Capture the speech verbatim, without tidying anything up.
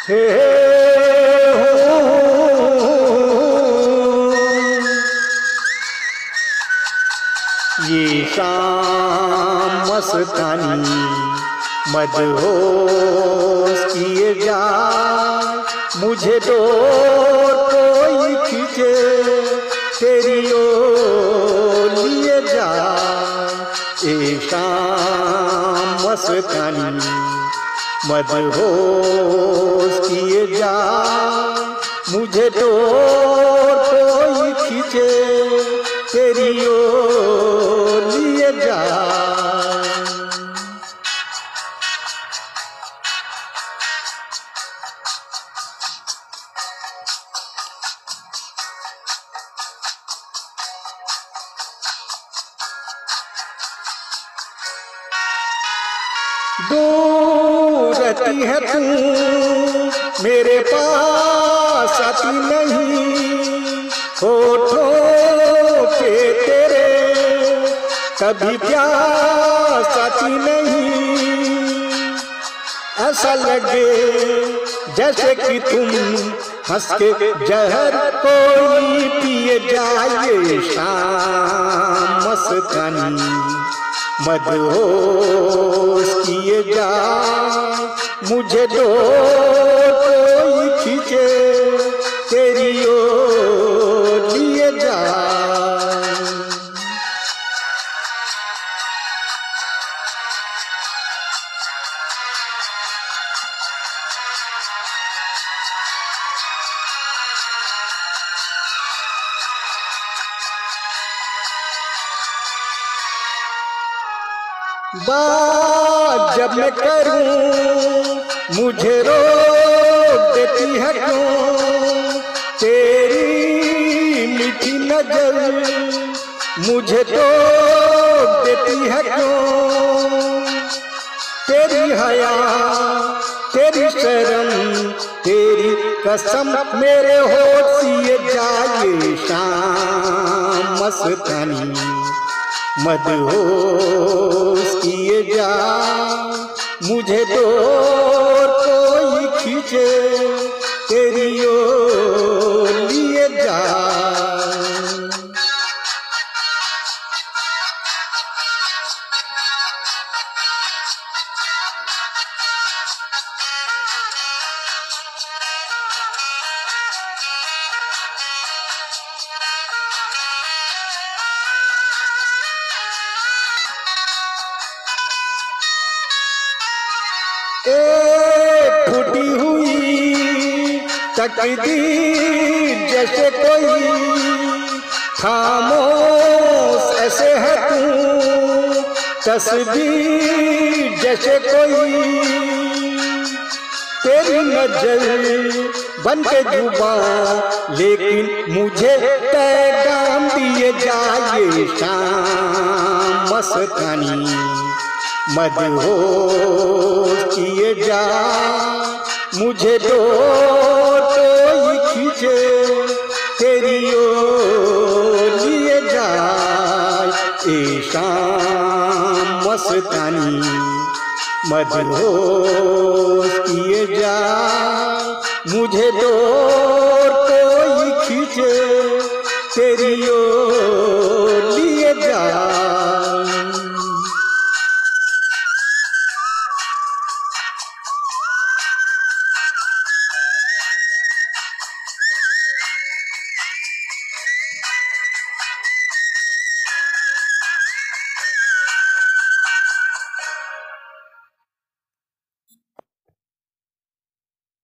हे ये शाम मस्तानी मदहोश किए जा, मुझे डोर कोई खींचे तेरी ओर लिए जा। ये शाम मस्तानी मदहोश किए जा, मुझे डोर कोई खींचे तेरी ओर लिए जा। दूर रहती है तू मेरे पास आती नहीं, होठों पे तेरे कभी प्यास आती नहीं। ऐसा लगे जैसे कि तुम हंस के जहर कोई पिए जाए। शाम मस्तानी मदहोश किए जा, मुझे डोर कोई खींचे तेरी ओर लिए जा। बात जब मैं करूं मुझे रोक देती है क्यों तेरी मीठी नजर, मुझे टोक देती है क्यों तेरी हया तेरी शर्म तेरी कसम मेरे होठ सिए जाए। शाम मस्तानी मदहोश किए जा, मुझे डोर कोई खींचे तेरी ओर लिए जा। एक फूटी हुई तकदीर जैसे कोई खामोश ऐसे है तू, तस्वीर जैसे कोई तेरी नजर बन के जुबान, लेकिन मुझे पैगाम दिए जाए। शाम मस्तानी मदहोश किए जा, मुझे डोर कोई खींचे तेरी ओर लिए जाए। ए शाम मस्तानी मदहोश किए जा, मुझे डोर कोई खींचे तेरी ओर